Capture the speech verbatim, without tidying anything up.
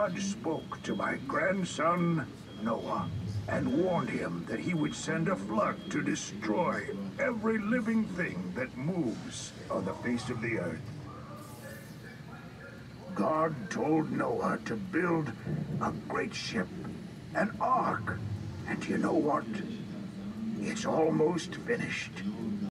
God spoke to my grandson, Noah, and warned him that he would send a flood to destroy every living thing that moves on the face of the earth. God told Noah to build a great ship, an ark, and you know what? It's almost finished.